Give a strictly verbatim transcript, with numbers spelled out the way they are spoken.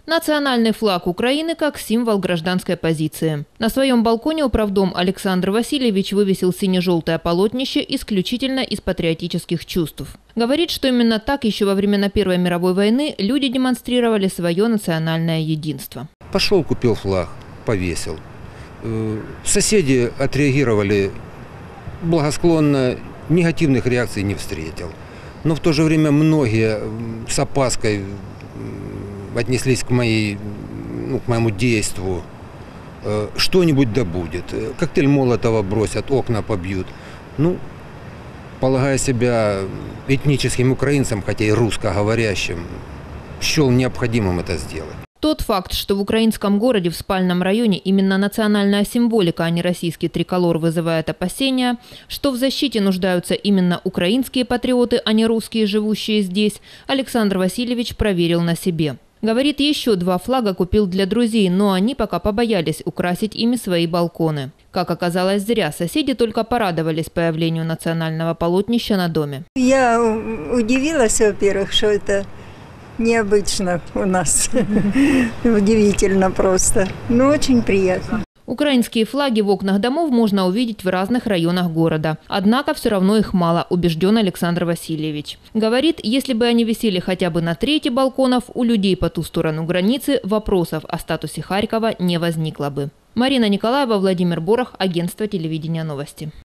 Национальный флаг Украины как символ гражданской позиции. На своем балконе управдом Александр Васильевич вывесил сине-желтое полотнище исключительно из патриотических чувств. Говорит, что именно так еще во времена Первой мировой войны люди демонстрировали свое национальное единство. Пошел, купил флаг, повесил. Соседи отреагировали благосклонно, негативных реакций не встретил. Но в то же время многие с опаской отнеслись к, моей, ну, к моему действу. Что-нибудь да будет. Коктейль Молотова бросят, окна побьют. Ну, полагая себя этническим украинцем, хотя и русскоговорящим, счел необходимым это сделать. Тот факт, что в украинском городе в спальном районе именно национальная символика, а не российский триколор, вызывает опасения, что в защите нуждаются именно украинские патриоты, а не русские, живущие здесь, Александр Васильевич проверил на себе. Говорит, еще два флага купил для друзей, но они пока побоялись украсить ими свои балконы. Как оказалось, зря. Соседи только порадовались появлению национального полотнища на доме. Я удивилась, во-первых, что это необычно у нас. Удивительно просто. Но очень приятно. Украинские флаги в окнах домов можно увидеть в разных районах города. Однако все равно их мало, убежден Александр Васильевич. Говорит, если бы они висели хотя бы на трети балконов, у людей по ту сторону границы вопросов о статусе Харькова не возникло бы. Марина Николаева, Владимир Борох, агентство телевидения «Новости».